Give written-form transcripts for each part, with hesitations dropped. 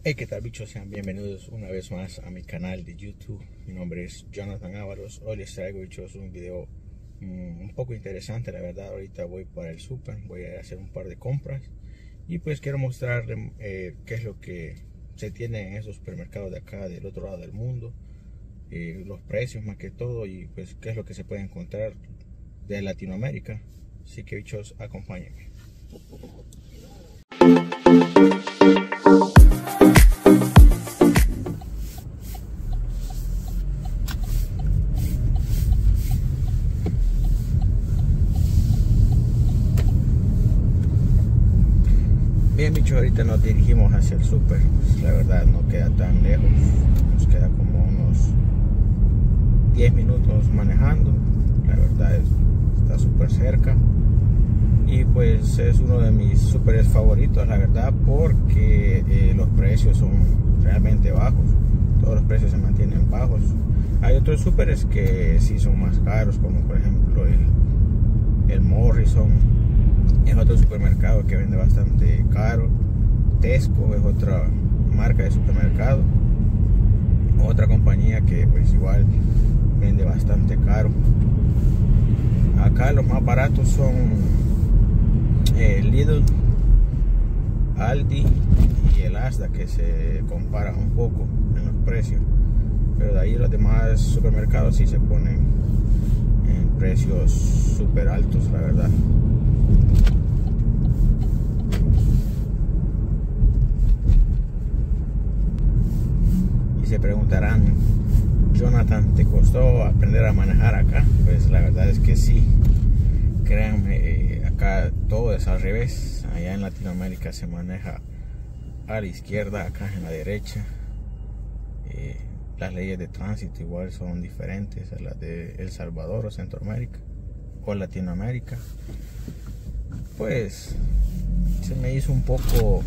Hey, ¿qué tal, bichos? Sean bienvenidos una vez más a mi canal de YouTube. Mi nombre es Jonathan Ávaros. Hoy les traigo, bichos, un video un poco interesante, la verdad. Ahorita voy para el súper, voy a hacer un par de compras y pues quiero mostrarles qué es lo que se tiene en esos supermercados de acá, del otro lado del mundo, los precios más que todo, y pues qué es lo que se puede encontrar de Latinoamérica. Así que, bichos, acompáñenme. Bien, bichos, ahorita nos dirigimos hacia el súper. Pues, la verdad no queda tan lejos, nos queda como unos 10 minutos manejando. La verdad está súper cerca y pues es uno de mis súperes favoritos, la verdad, porque los precios son realmente bajos. Todos los precios se mantienen bajos. Hay otros súperes que sí son más caros, como por ejemplo el Morrison. Es otro supermercado que vende bastante caro. Tesco es otra marca de supermercado, otra compañía que pues igual vende bastante caro. Acá los más baratos son Lidl, Aldi y el Asda, que se comparan un poco en los precios, pero de ahí los demás supermercados sí se ponen en precios súper altos, la verdad. Se preguntarán: Jonathan, ¿te costó aprender a manejar acá? Pues la verdad es que sí. Créanme, acá todo es al revés. Allá en Latinoamérica se maneja a la izquierda, acá en la derecha. Las leyes de tránsito igual son diferentes a las de El Salvador o Centroamérica o Latinoamérica. Pues se me hizo un poco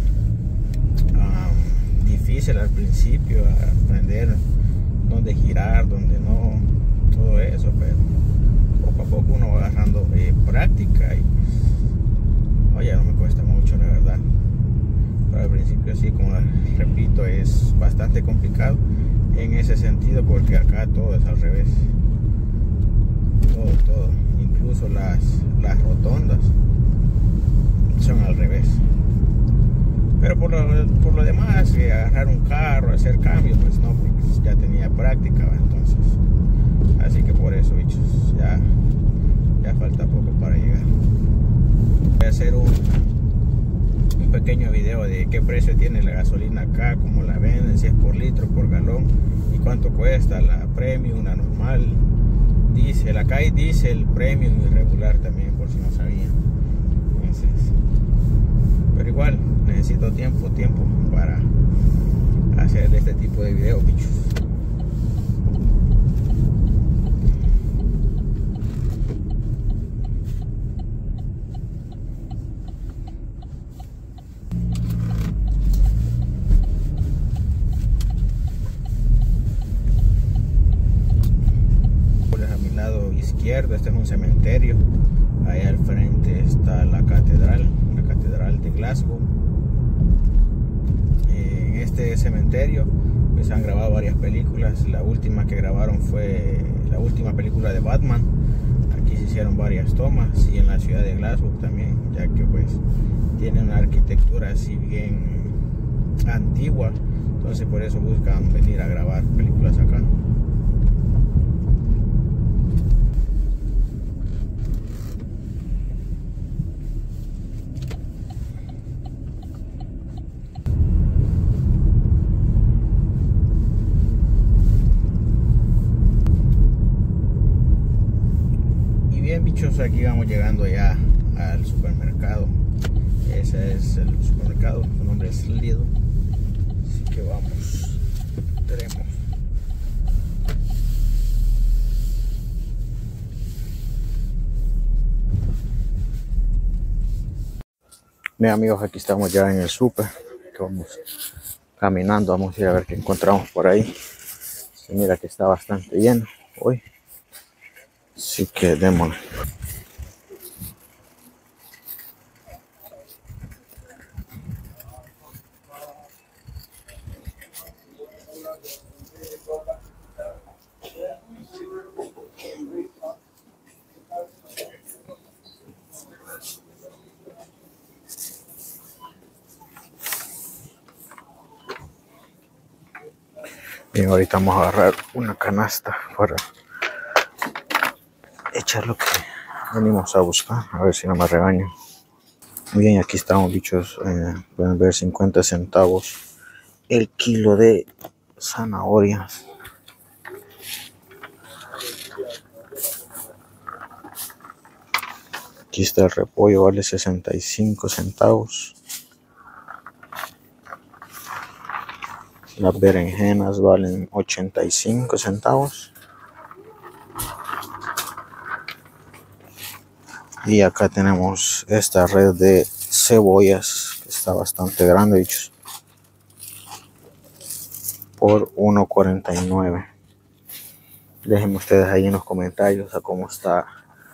difícil al principio aprender dónde girar, dónde no, todo eso, pero poco a poco uno va agarrando práctica y pues, oye, no me cuesta mucho, la verdad. Pero al principio sí, como repito, es bastante complicado en ese sentido, porque acá todo es al revés, todo, incluso las rotondas son al revés. Pero por lo demás, agarrar un carro, hacer cambios, pues no, porque ya tenía práctica, entonces. Así que por eso, bichos, ya falta poco para llegar. Voy a hacer un pequeño video de qué precio tiene la gasolina acá, cómo la venden, si es por litro, por galón, y cuánto cuesta la premium, la normal, diésel. Acá hay diésel, premium y regular también, por si no sabían. Entonces, pero igual necesito tiempo para hacer este tipo de videos, bichos. A mi lado izquierdo, este es un cementerio. Ahí al frente está la catedral de Glasgow. En este cementerio pues han grabado varias películas. La última que grabaron fue la última película de Batman. Aquí se hicieron varias tomas, y en la ciudad de Glasgow también, ya que pues tiene una arquitectura así bien antigua, entonces por eso buscan venir a grabar películas acá. Bien, bichos, aquí vamos llegando ya al supermercado. Ese es el supermercado, su nombre es Lidl. Así que vamos, tenemos. Bien, amigos, aquí estamos ya en el súper. Vamos caminando, vamos a ir a ver qué encontramos por ahí. Se mira que está bastante lleno hoy, así que démosle. Bien, ahorita vamos a agarrar una canasta para echar lo que venimos a buscar, a ver si no me regañan. Bien, aquí estamos, bichos. Pueden ver 50 centavos el kilo de zanahorias. Aquí está el repollo, vale 65 centavos. Las berenjenas valen 85 centavos. Y acá tenemos esta red de cebollas que está bastante grande, bichos, por 1.49. Déjenme ustedes ahí en los comentarios a cómo está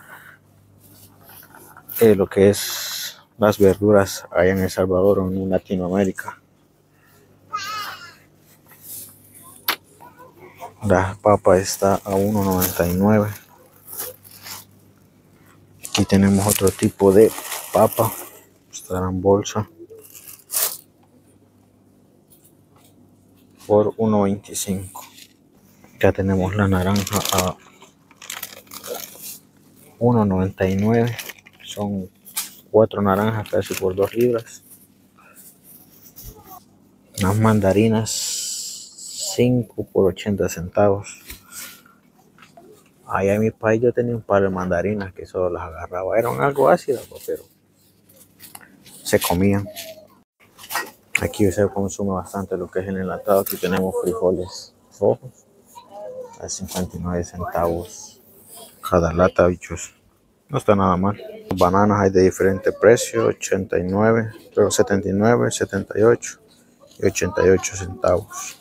lo que es las verduras allá en El Salvador o en Latinoamérica. La papa está a 1.99. Aquí tenemos otro tipo de papa, estará en bolsa por 1.25. Ya tenemos la naranja a 1.99. Son 4 naranjas casi por 2 libras. Las mandarinas 5 por 80 centavos. Allá en mi país yo tenía un par de mandarinas que solo las agarraba. Eran algo ácidas, pero se comían. Aquí se consume bastante lo que es el enlatado. Aquí tenemos frijoles rojos a 59 centavos cada lata, bichos. No está nada mal. Bananas hay de diferente precio, 89, pero 79, 78 y 88 centavos.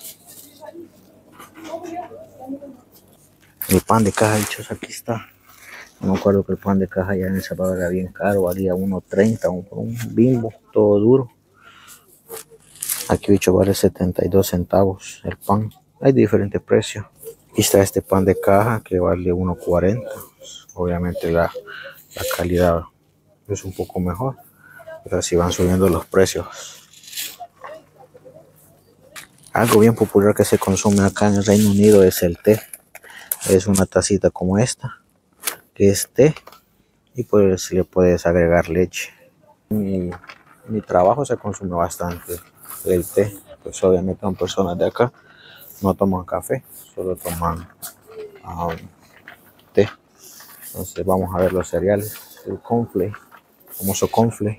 El pan de caja, bichos, aquí está. No me acuerdo que el pan de caja ya en El Salvador era bien caro, valía 1.30, un Bimbo, todo duro. Aquí, bicho, vale 72 centavos el pan. Hay diferentes precios. Aquí está este pan de caja que vale 1.40. Obviamente la calidad es un poco mejor, pero así van subiendo los precios. Algo bien popular que se consume acá en el Reino Unido es el té. Es una tacita como esta, que es té, y pues le puedes agregar leche. En mi trabajo se consume bastante el té, pues obviamente son personas de acá, no toman café, solo toman té. Entonces vamos a ver los cereales, el cornflake, famoso cornflake.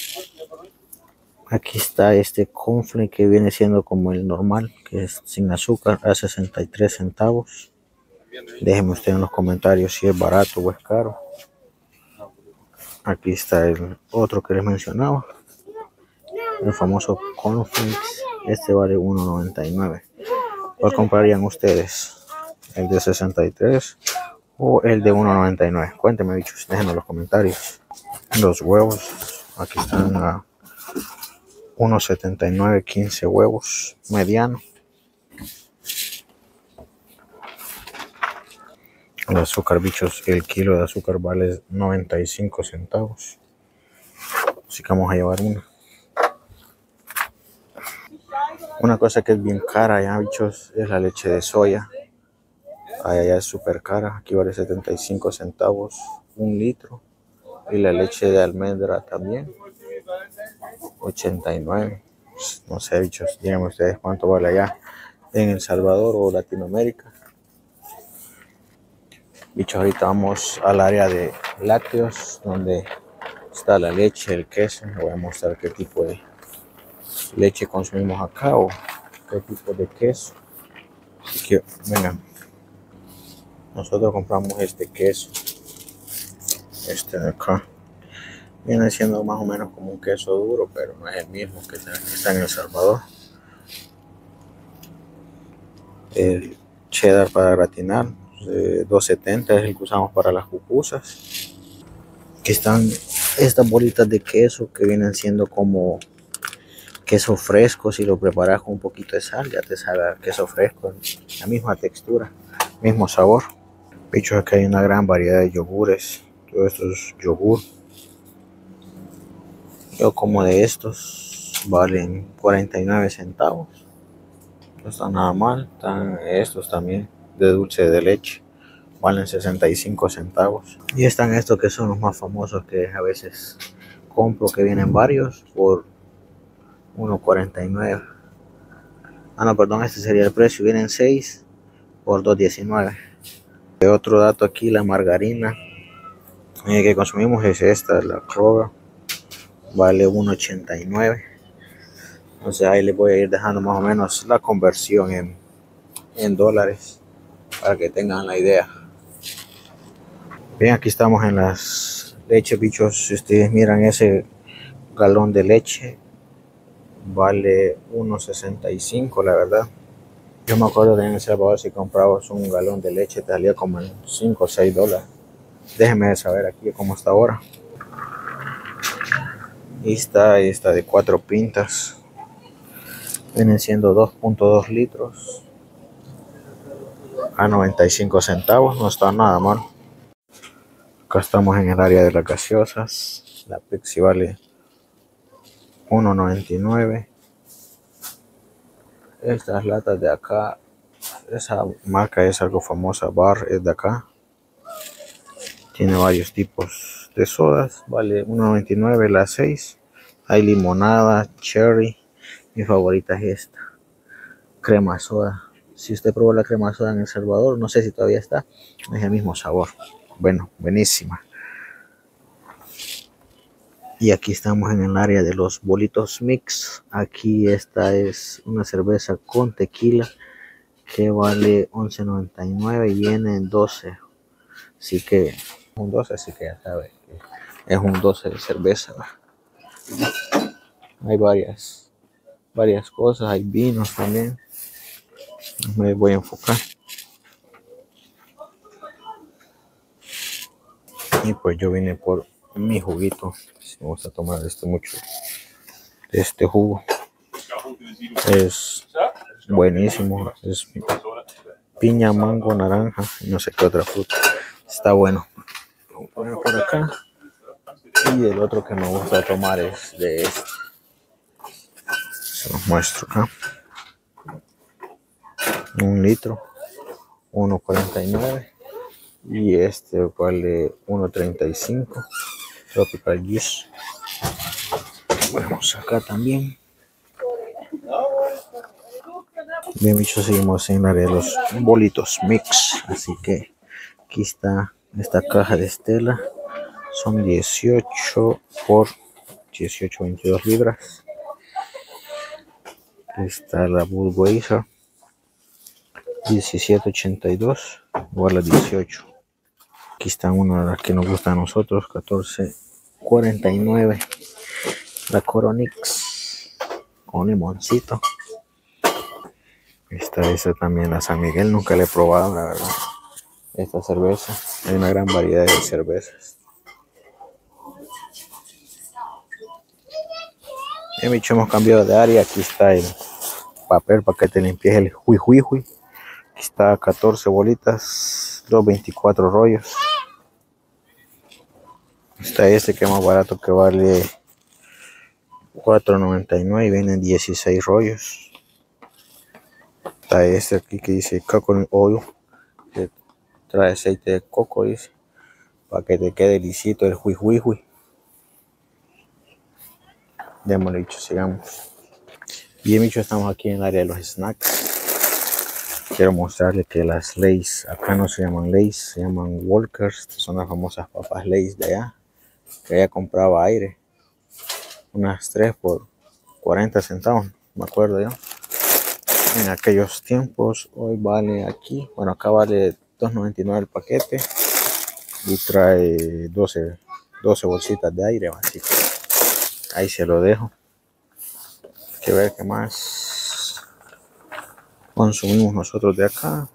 Aquí está este cornflake que viene siendo como el normal, que es sin azúcar, a 63 centavos. Déjenme usted en los comentarios si es barato o es caro. Aquí está el otro que les mencionaba, el famoso cornflakes. Este vale 1.99. ¿Cuál comprarían ustedes? ¿El de 63 o el de 1.99? Cuéntenme, bichos, déjenme en los comentarios. Los huevos, aquí están a 1.79, 15 huevos, mediano. El azúcar, bichos, el kilo de azúcar vale 95 centavos. Así que vamos a llevar una. Una cosa que es bien cara ya, bichos, es la leche de soya. Allá es súper cara. Aquí vale 75 centavos un litro. Y la leche de almendra también, 89. No sé, bichos, díganme ustedes cuánto vale allá en El Salvador o Latinoamérica. Bichos, ahorita vamos al área de lácteos, donde está la leche, el queso. Les voy a mostrar qué tipo de leche consumimos acá o qué tipo de queso. Así que vengan, nosotros compramos este queso, este de acá. Viene siendo más o menos como un queso duro, pero no es el mismo que está en El Salvador. El cheddar para gratinar, 2.70 es el que usamos para las pupusas. Aquí están estas bolitas de queso que vienen siendo como queso fresco. Si lo preparas con un poquito de sal, ya te sabe a queso fresco, la misma textura, mismo sabor. Bichos, aquí hay una gran variedad de yogures. Todo esto es yogur. Yo como de estos valen 49 centavos. No está nada mal. Están estos también de dulce de leche. Valen 65 centavos. Y están estos que son los más famosos que a veces compro, que vienen varios por 1.49. Ah, no, perdón, este sería el precio. Vienen 6 por 2.19. Otro dato aquí, la margarina que consumimos es esta, la Kroger. Vale 1.89. Entonces ahí les voy a ir dejando más o menos la conversión en dólares para que tengan la idea. Bien, aquí estamos en las leches, bichos. Si ustedes miran, ese galón de leche vale 1.65, la verdad. Yo me acuerdo de en El Salvador, si comprabas un galón de leche te salía como en 5 o 6 dólares. Déjenme saber aquí cómo está ahora. Y esta de 4 pintas. Vienen siendo 2.2 litros a 95 centavos. No está nada mal. Acá estamos en el área de las gaseosas. La Pepsi vale 1.99. Estas latas de acá, esa marca es algo famosa, Bar es de acá. Tiene varios tipos de sodas, vale 1.99 las 6. Hay limonada, cherry. Mi favorita es esta, crema soda. Si usted probó la crema soda en El Salvador, no sé si todavía está, es el mismo sabor. Bueno, buenísima. Y aquí estamos en el área de los bolitos mix. Aquí esta es una cerveza con tequila que vale 11.99 y viene en 12. Así que un 12, así que ya sabe que es un 12 de cerveza. Hay varias cosas, hay vinos también. Me voy a enfocar. Y pues yo vine por mi juguito. Me gusta tomar mucho este jugo. Es buenísimo. Es piña, mango, naranja y no sé qué otra fruta. Está bueno. Voy a poner por acá. Y el otro que me gusta tomar es de este. Se los muestro acá. 1 litro, 1.49. Y este vale 1.35. Tropical Juice. Ponemos acá también. Bien, bichos, seguimos en la de los bolitos mix. Así que aquí está esta caja de Stella. Son 18 por 18, 22 libras. Está la Budweiser 17.82, igual a 18. Aquí están una de las que nos gustan a nosotros, 14.49. La Coronix con limoncito. Esta también, la San Miguel, nunca la he probado, la verdad. Esta cerveza, hay una gran variedad de cervezas. Bicho, hemos cambiado de área. Aquí está el papel para que te limpies el juijuijuy. Aquí está 14 bolitas, 2.24 rollos. Está este que es más barato, que vale 4.99 y vienen 16 rollos. Está este aquí que dice coconut oil, que trae aceite de coco, dice, para que te quede lisito el juijuijuy. Démosle, bicho, sigamos. Bien, bicho, estamos aquí en el área de los snacks. Quiero mostrarles que las Lay's acá no se llaman Lay's, se llaman Walkers. Estas son las famosas papas Lay's de allá, que ella compraba aire. Unas 3 por 40 centavos, me acuerdo yo. En aquellos tiempos, hoy vale aquí, bueno, acá vale 2.99 el paquete y trae 12 bolsitas de aire, así que ahí se lo dejo. Hay que ver qué más consumimos nosotros de acá.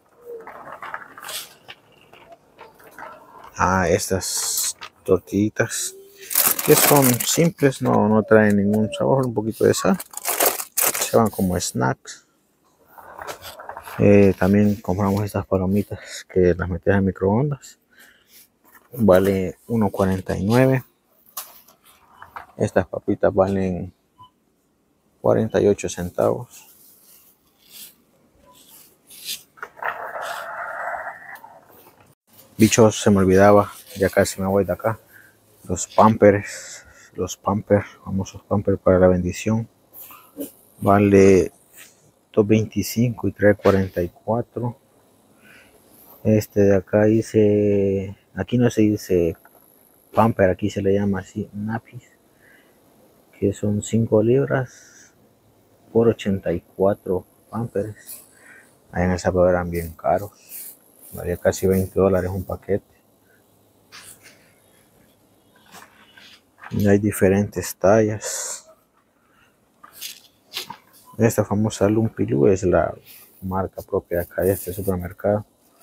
Estas tortillitas que son simples, no traen ningún sabor, un poquito de sal, se van como snacks. También compramos estas palomitas que las metes en microondas, vale 1.49. Estas papitas valen 48 centavos. Bichos, se me olvidaba, ya casi me voy de acá. Los pampers, famosos pampers para la bendición. Vale $2.25 y trae 44. Este de acá dice, aquí no se dice pamper, aquí se le llama así nappies, que son 5 libras por 84 pampers. Allá en El Salvador eran bien caros, valía casi $20 un paquete. Y hay diferentes tallas. Esta famosa Lumpilú es la marca propia acá de este supermercado.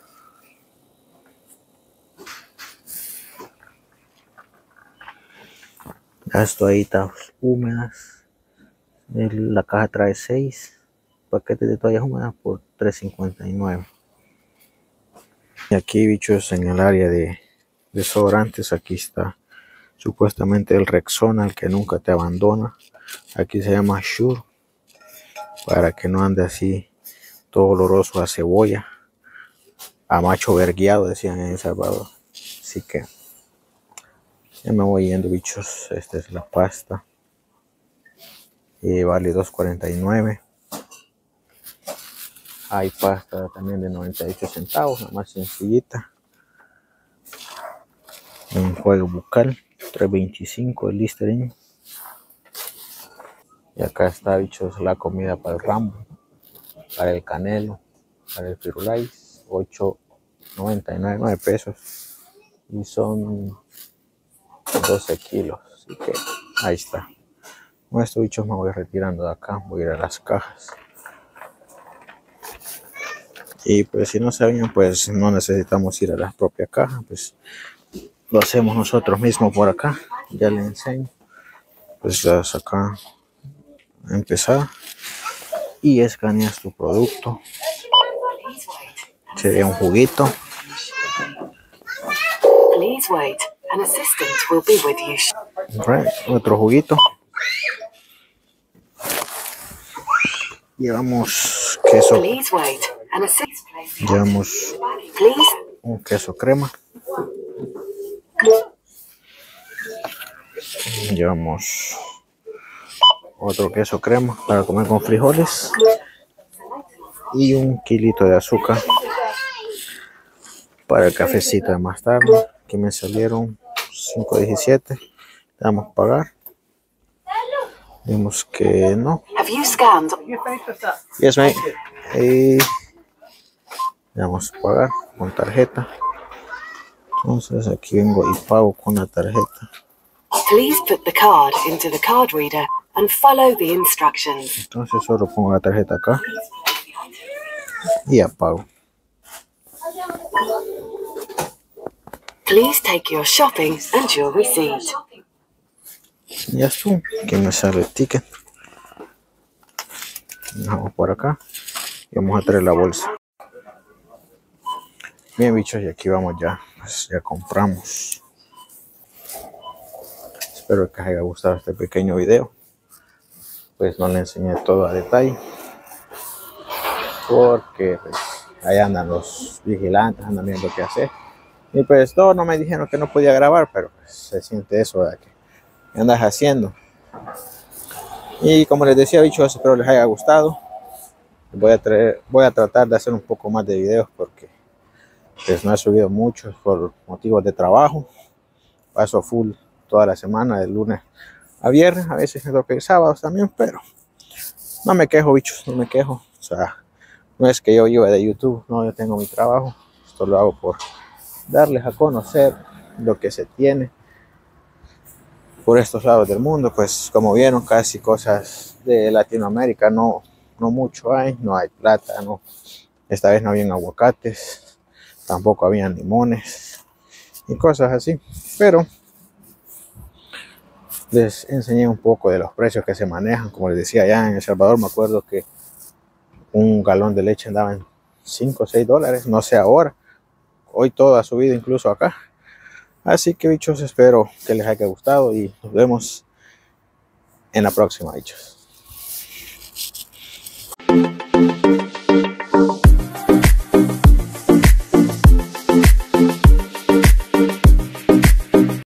Las toallitas húmedas, la caja trae 6 paquetes de toallas húmedas por $3.59. Y aquí, bichos, en el área de desodorantes, aquí está supuestamente el Rexona, el que nunca te abandona. Aquí se llama Shure, para que no ande así todo oloroso a cebolla, a macho vergueado, decían en El Salvador. Así que ya me voy yendo, bichos. Esta es la pasta, vale $2.49. Hay pasta también de 98 centavos, la más sencillita. Un juego bucal, $3.25 el Listerine. Y acá está, bichos, la comida para el Rambo, para el Canelo, para el Firulais, $8.99, 9 pesos. Y son 12 kilos. Así que ahí está. Con estos, bichos, me voy retirando de acá. Voy a ir a las cajas. Y pues si no sabían, pues no necesitamos ir a la propia caja. Pues lo hacemos nosotros mismos por acá. Ya les enseño. Pues las acá empezar y escaneas tu producto. Sería un juguito. Otro juguito. Llevamos queso. Llevamos un queso crema. Llevamos otro queso crema para comer con frijoles. Y un kilito de azúcar para el cafecito de más tarde. Aquí me salieron $5.17. Le damos a pagar. Vemos que no. Yes, mate. Y le damos a pagar con tarjeta. Entonces aquí vengo y pago con la tarjeta. Entonces solo pongo la tarjeta acá y apago. Please take your shopping and your receipt. Ya estuvo. Aquí me sale el ticket. Vamos por acá y vamos a traer la bolsa. Bien, bichos, y aquí vamos ya. Pues ya compramos. Espero que les haya gustado este pequeño video. Pues no le enseñé todo a detalle, porque pues ahí andan los vigilantes, andan viendo qué hacer. Y pues todos no me dijeron que no podía grabar, pero pues, se siente eso, ¿verdad? ¿Qué andas haciendo? Y como les decía, bichos, espero les haya gustado. Voy a tratar de hacer un poco más de videos, porque pues no he subido muchos por motivos de trabajo. Paso full toda la semana, de lunes a viernes. A veces me toca ir sábados también, pero no me quejo, bichos, no me quejo. O sea, no es que yo viva de YouTube, no, yo tengo mi trabajo. Esto lo hago por darles a conocer lo que se tiene por estos lados del mundo. Pues como vieron, casi cosas de Latinoamérica no mucho hay. No hay plátano, esta vez no habían aguacates, tampoco habían limones y cosas así, pero les enseñé un poco de los precios que se manejan. Como les decía, allá en El Salvador me acuerdo que un galón de leche andaba en $5 o $6, no sé ahora. Hoy todo ha subido, incluso acá. Así que, bichos, espero que les haya gustado y nos vemos en la próxima, bichos.